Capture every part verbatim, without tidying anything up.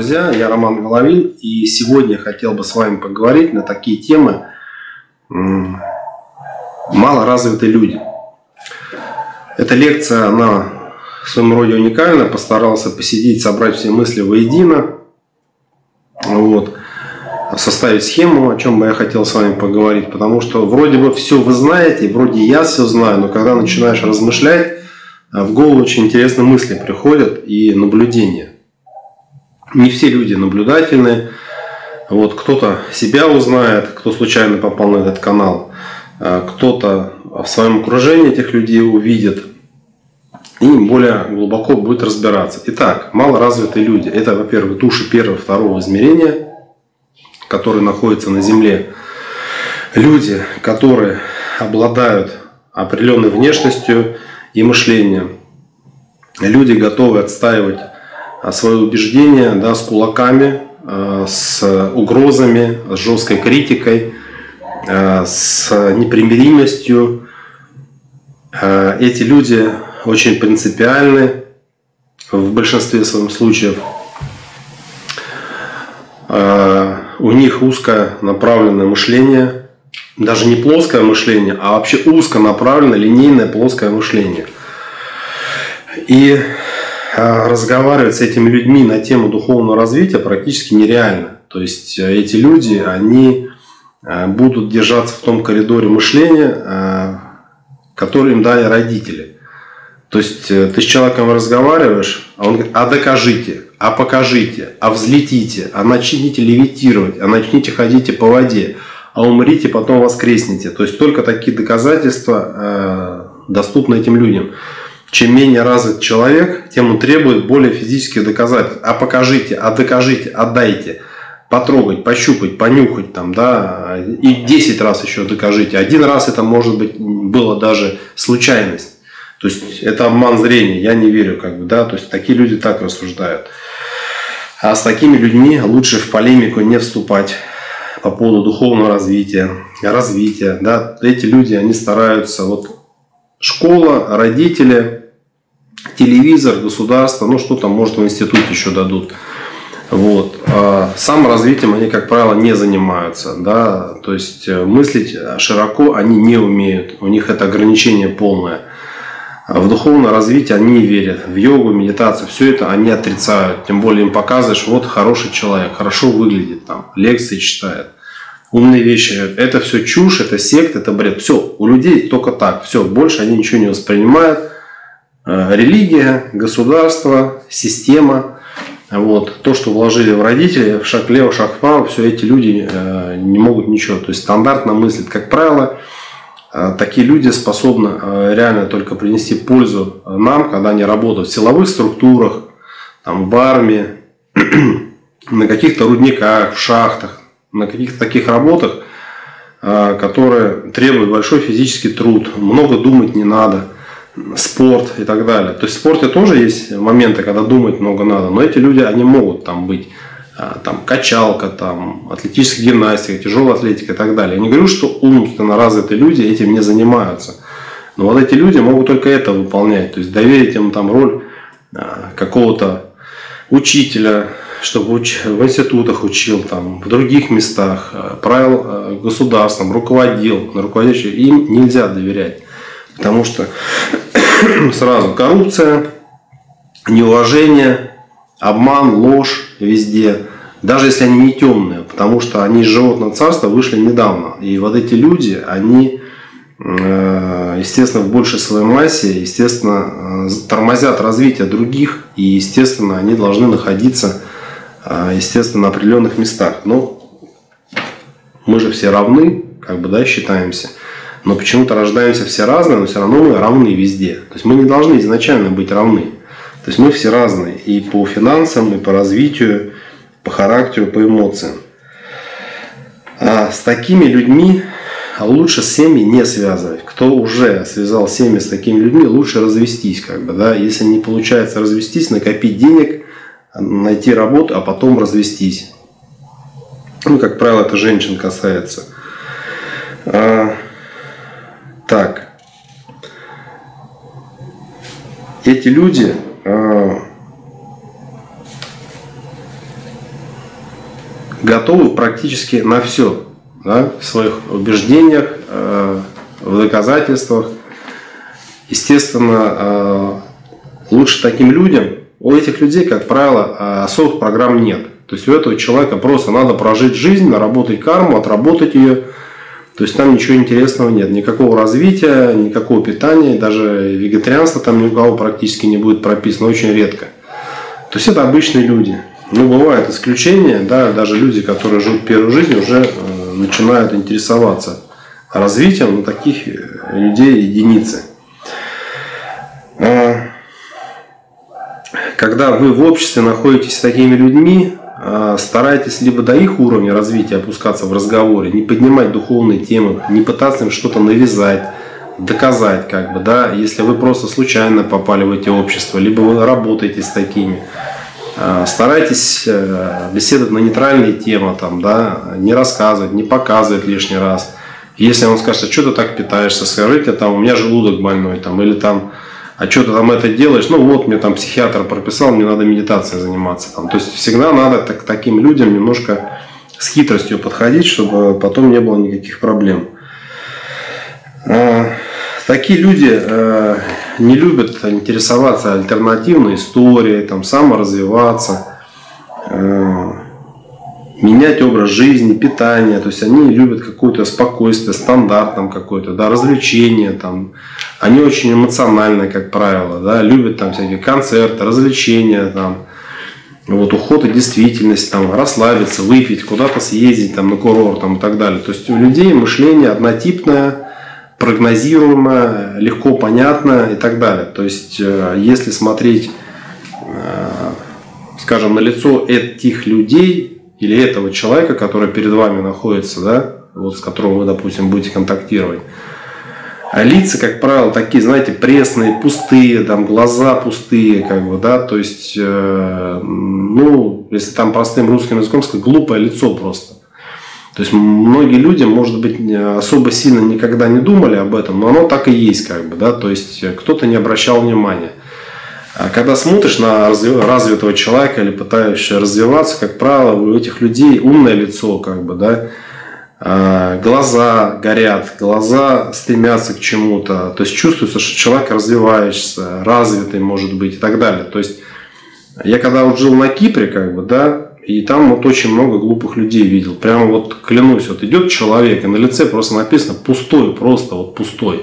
друзья, я Роман Головин, и сегодня я хотел бы с вами поговорить на такие темы малоразвитые люди. Эта лекция, она в своем роде уникальна, постарался посидеть, собрать все мысли воедино, вот, составить схему, о чем бы я хотел с вами поговорить, потому что вроде бы все вы знаете, вроде я все знаю, но когда начинаешь размышлять, в голову очень интересные мысли приходят и наблюдения. Не все люди наблюдательные. Вот, кто-то себя узнает, кто случайно попал на этот канал, кто-то в своем окружении этих людей увидит и более глубоко будет разбираться. Итак, малоразвитые люди – это, во-первых, души первого, второго измерения, которые находятся на Земле. Люди, которые обладают определенной внешностью и мышлением. Люди готовы отстаивать свои убеждения, да, с кулаками, с угрозами, с жесткой критикой, с непримиримостью. Эти люди очень принципиальны в большинстве своих случаев. У них узконаправленное мышление, даже не плоское мышление, а вообще узконаправленное, линейное плоское мышление. И разговаривать с этими людьми на тему духовного развития практически нереально. То есть эти люди, они будут держаться в том коридоре мышления, который им дали родители. То есть ты с человеком разговариваешь, а он говорит: а докажите, а покажите, а взлетите, а начните левитировать, а начните ходите по воде, а умрите, потом воскреснете. То есть только такие доказательства доступны этим людям. Чем менее развит человек, тем он требует более физических доказательств. А покажите, а докажите, отдайте, потрогать, пощупать, понюхать, там, да, и десять раз еще докажите. Один раз это, может быть, было даже случайность. То есть это обман зрения, я не верю, как бы, да, то есть такие люди так рассуждают. А с такими людьми лучше в полемику не вступать по поводу духовного развития, развития, да. Эти люди, они стараются, вот, школа, родители, телевизор, государство, ну что там, может, в институте еще дадут. Вот. А саморазвитием они, как правило, не занимаются. Да? То есть мыслить широко они не умеют. У них это ограничение полное. В духовное развитие они не верят. В йогу, медитацию, все это они отрицают. Тем более им показываешь: вот хороший человек, хорошо выглядит, там, лекции читает, умные вещи. Это все чушь, это секта, это бред. Все, у людей только так. Все, больше они ничего не воспринимают. Религия, государство, система. Вот. То, что вложили в родителей, в шаг влево, шаг вправо, все эти люди не могут ничего. То есть стандартно мыслят. Как правило, такие люди способны реально только принести пользу нам, когда они работают в силовых структурах, там, в армии, на каких-то рудниках, в шахтах, на каких-то таких работах, которые требуют большой физический труд, много думать не надо, спорт и так далее. То есть в спорте тоже есть моменты, когда думать много надо, но эти люди, они могут там быть, там, качалка, там, атлетическая гимнастика, тяжелая атлетика и так далее. Я не говорю, что умственно развитые люди этим не занимаются, но вот эти люди могут только это выполнять, то есть доверить им там роль какого-то учителя, чтобы в институтах учил, там, в других местах, правил государством, руководил, на руководящих, им нельзя доверять. Потому что сразу коррупция, неуважение, обман, ложь везде. Даже если они не темные, потому что они из животного царства вышли недавно. И вот эти люди, они, естественно, в большей своей массе, естественно, тормозят развитие других. И, естественно, они должны находиться, естественно, на определенных местах. Но мы же все равны, как бы, да, считаемся. Но почему-то рождаемся все разные, но все равно мы равны везде. То есть мы не должны изначально быть равны. То есть мы все разные и по финансам, и по развитию, по характеру, по эмоциям. А с такими людьми лучше семьи не связывать. Кто уже связал семьи с такими людьми, лучше развестись. Как бы, да? Если не получается развестись, накопить денег, найти работу, а потом развестись. Ну, как правило, это женщин касается. Так, эти люди готовы практически на все, да, в своих убеждениях, э, в доказательствах. Естественно, э, лучше таким людям, у этих людей, как правило, особых программ нет. То есть у этого человека просто надо прожить жизнь, наработать карму, отработать ее. То есть там ничего интересного нет, никакого развития, никакого питания, даже вегетарианство там ни у кого практически не будет прописано, очень редко. То есть это обычные люди. Ну, бывают исключения, да, даже люди, которые живут первую жизнь, уже э, начинают интересоваться развитием, но таких людей единицы. А, когда вы в обществе находитесь с такими людьми, старайтесь либо до их уровня развития опускаться в разговоре, не поднимать духовные темы, не пытаться им что-то навязать, доказать, как бы, да, если вы просто случайно попали в эти общества, либо вы работаете с такими. Старайтесь беседовать на нейтральные темы, там, да, не рассказывать, не показывать лишний раз. Если он скажет, а что ты так питаешься, скажите, там, у меня желудок больной, там, или там, а что ты там это делаешь? Ну вот, мне там психиатр прописал, мне надо медитацией заниматься. Там. То есть всегда надо так, таким людям немножко с хитростью подходить, чтобы потом не было никаких проблем. Такие люди не любят интересоваться альтернативной историей, там, саморазвиваться, менять образ жизни, питание. То есть они любят какое-то спокойствие, стандарт там какой-то, да, развлечения. Там. Они очень эмоциональные, как правило, да, любят там всякие концерты, развлечения, там, вот, уход и действительность, там, расслабиться, выпить, куда-то съездить там, на курорт там, и так далее. То есть у людей мышление однотипное, прогнозируемое, легко понятное и так далее. То есть если смотреть, скажем, на лицо этих людей, или этого человека, который перед вами находится, да, вот с которым вы, допустим, будете контактировать. А лица, как правило, такие, знаете, пресные, пустые, там, глаза пустые, как бы, да, то есть, э, ну, если там простым русским языком сказать, глупое лицо просто. То есть, многие люди, может быть, особо сильно никогда не думали об этом, но оно так и есть, как бы, да, то есть, кто-то не обращал внимания. А когда смотришь на развитого человека или пытающегося развиваться, как правило, у этих людей умное лицо, как бы, да, глаза горят, глаза стремятся к чему-то, то есть чувствуется, что человек развивающийся, развитый, может быть, и так далее. То есть я когда вот жил на Кипре, как бы, да, и там вот очень много глупых людей видел. Прямо вот клянусь, вот идет человек, и на лице просто написано пустой, просто вот пустой.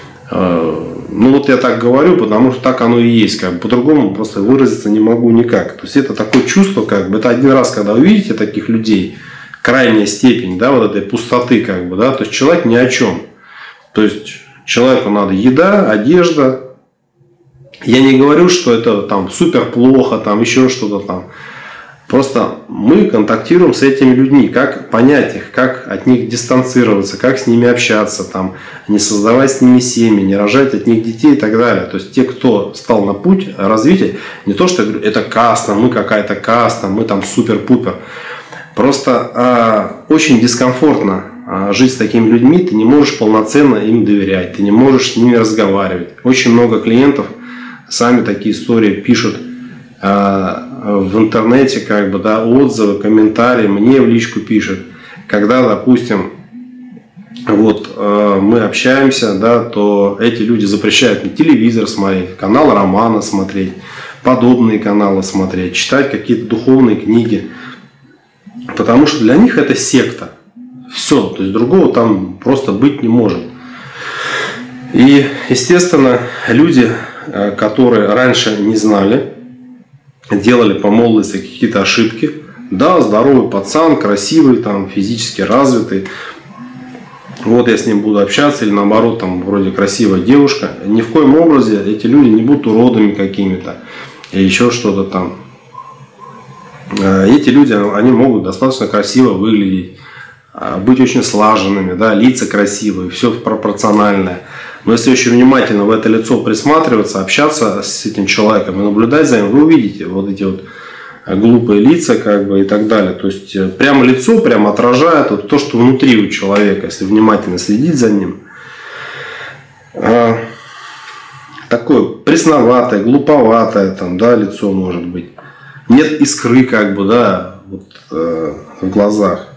Ну вот я так говорю, потому что так оно и есть, как бы, по-другому просто выразиться не могу никак. То есть это такое чувство, как бы, это один раз, когда вы видите таких людей, крайняя степень, да, вот этой пустоты, как бы, да, то есть человек ни о чем. То есть человеку надо еда, одежда. Я не говорю, что это там супер плохо, там еще что-то там. Просто мы контактируем с этими людьми, как понять их, как от них дистанцироваться, как с ними общаться, там, не создавать с ними семьи, не рожать от них детей и так далее. То есть те, кто стал на путь развития, не то, что я говорю, это каста, мы какая-то каста, мы там супер-пупер. Просто а, очень дискомфортно а, жить с такими людьми, ты не можешь полноценно им доверять, ты не можешь с ними разговаривать. Очень много клиентов сами такие истории пишут а, в интернете, как бы, да, отзывы, комментарии, мне в личку пишут. Когда, допустим, вот э, мы общаемся, да, то эти люди запрещают мне телевизор смотреть, канал Романа смотреть, подобные каналы смотреть, читать какие-то духовные книги. Потому что для них это секта. Все, то есть другого там просто быть не может. И, естественно, люди, которые раньше не знали, делали по молодости какие-то ошибки. Да, здоровый пацан, красивый, там, физически развитый. Вот я с ним буду общаться, или наоборот, там, вроде красивая девушка. Ни в коем образе эти люди не будут уродами какими-то. Или еще что-то там. Эти люди, они могут достаточно красиво выглядеть, быть очень слаженными, да, лица красивые, все пропорциональное. Но если очень внимательно в это лицо присматриваться, общаться с этим человеком и наблюдать за ним, вы увидите вот эти вот глупые лица, как бы, и так далее. То есть прямо лицо прямо отражает вот то, что внутри у человека, если внимательно следить за ним. Такое пресноватое, глуповатое там, да, лицо может быть. Нет искры, как бы, да, вот, э, в глазах.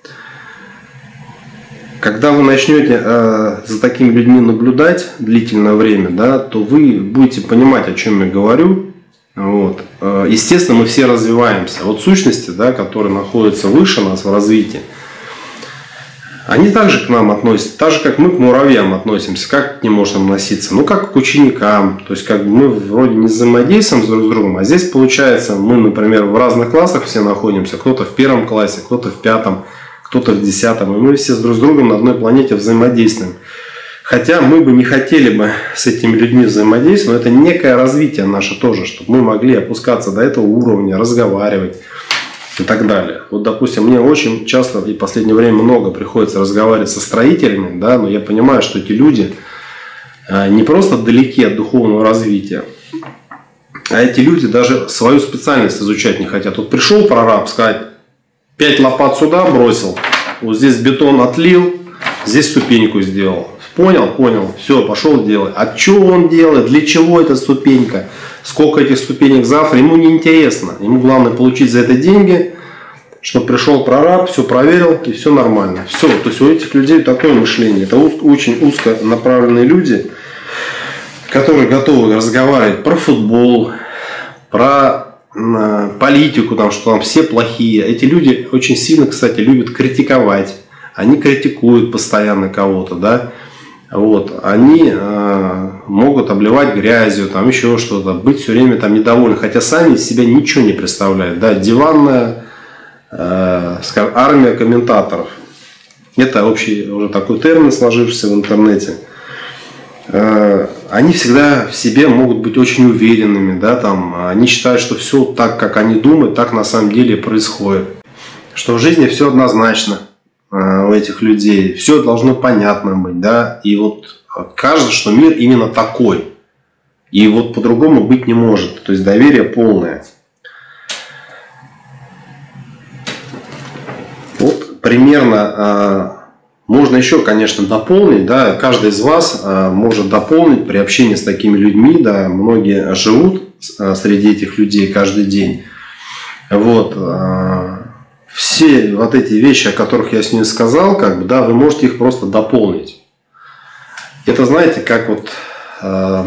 Когда вы начнете э, за такими людьми наблюдать длительное время, да, то вы будете понимать, о чем я говорю. Вот. Естественно, мы все развиваемся. Вот сущности, да, которые находятся выше нас в развитии, они также к нам относятся, так же, как мы к муравьям относимся. Как к ним можно относиться? Ну, как к ученикам. То есть, как бы мы вроде не взаимодействуем друг с другом, а здесь, получается, мы, например, в разных классах все находимся. Кто-то в первом классе, кто-то в пятом, кто-то в десятом. И мы все друг с другом на одной планете взаимодействуем. Хотя мы бы не хотели бы с этими людьми взаимодействовать, но это некое развитие наше тоже, чтобы мы могли опускаться до этого уровня, разговаривать и так далее. Вот, допустим, мне очень часто и в последнее время много приходится разговаривать со строителями, да, но я понимаю, что эти люди не просто далеки от духовного развития, а эти люди даже свою специальность изучать не хотят. Вот пришел прораб, сказать, пять лопат сюда бросил, вот здесь бетон отлил, здесь ступеньку сделал. Понял, понял, все, пошел делать. А что он делает, для чего эта ступенька, сколько этих ступенек завтра, ему не интересно. Ему главное получить за это деньги, чтобы пришел прораб, все проверил и все нормально. Все, то есть у этих людей такое мышление. Это очень узко направленные люди, которые готовы разговаривать про футбол, про политику, там, что там все плохие. Эти люди очень сильно, кстати, любят критиковать. Они критикуют постоянно кого-то, да. Вот, они э, могут обливать грязью, там еще что-то, быть все время там недовольны, хотя сами из себя ничего не представляют. Да, диванная э, скажем, армия комментаторов. Это общий уже такой термин, сложившийся в интернете. Э, они всегда в себе могут быть очень уверенными, да, там, они считают, что все так, как они думают, так на самом деле происходит. Что в жизни все однозначно у этих людей, все должно понятно быть, да, и вот кажется, что мир именно такой, и вот по-другому быть не может, то есть доверие полное. Вот примерно можно еще, конечно, дополнить, да, каждый из вас может дополнить при общении с такими людьми, да, многие живут среди этих людей каждый день, вот. Все вот эти вещи, о которых я сегодня сказал, как бы, да, вы можете их просто дополнить. Это, знаете, как вот, э,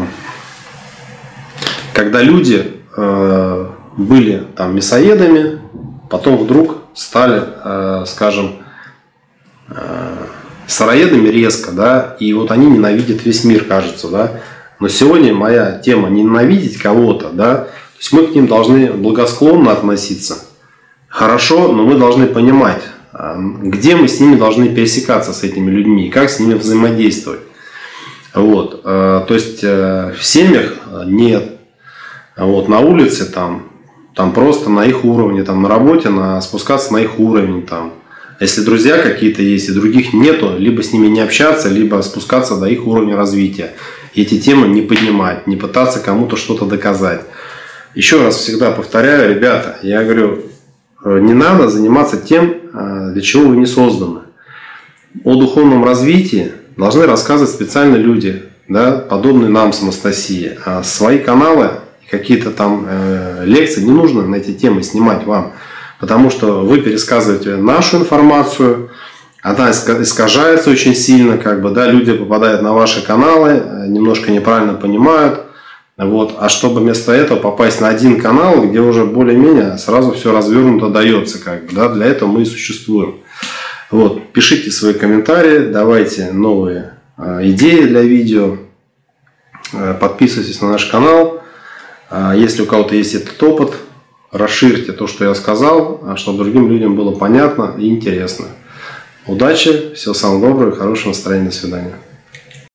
когда люди э, были там мясоедами, потом вдруг стали, э, скажем, э, сыроедами резко, да, и вот они ненавидят весь мир, кажется, да. Но сегодня моя тема не ненавидеть кого-то, да, то есть мы к ним должны благосклонно относиться. Хорошо, но мы должны понимать, где мы с ними должны пересекаться, с этими людьми, и как с ними взаимодействовать. Вот. То есть в семьях нет. Вот. На улице там, там просто на их уровне, там, на работе на, спускаться на их уровень. Там. Если друзья какие-то есть и других нету, либо с ними не общаться, либо спускаться до их уровня развития. И эти темы не поднимать, не пытаться кому-то что-то доказать. Еще раз всегда повторяю, ребята, я говорю, не надо заниматься тем, для чего вы не созданы. О духовном развитии должны рассказывать специальные люди, да, подобные нам с Анастасией. А свои каналы, какие-то там э, лекции не нужно на эти темы снимать вам. Потому что вы пересказываете нашу информацию, она искажается очень сильно, как бы, да, люди попадают на ваши каналы, немножко неправильно понимают. Вот. А чтобы вместо этого попасть на один канал, где уже более-менее сразу все развернуто дается, как бы, да, для этого мы и существуем. Вот. Пишите свои комментарии, давайте новые э, идеи для видео, э, подписывайтесь на наш канал. Э, если у кого-то есть этот опыт, расширьте то, что я сказал, чтобы другим людям было понятно и интересно. Удачи, всего самого доброго, хорошего настроения, до свидания.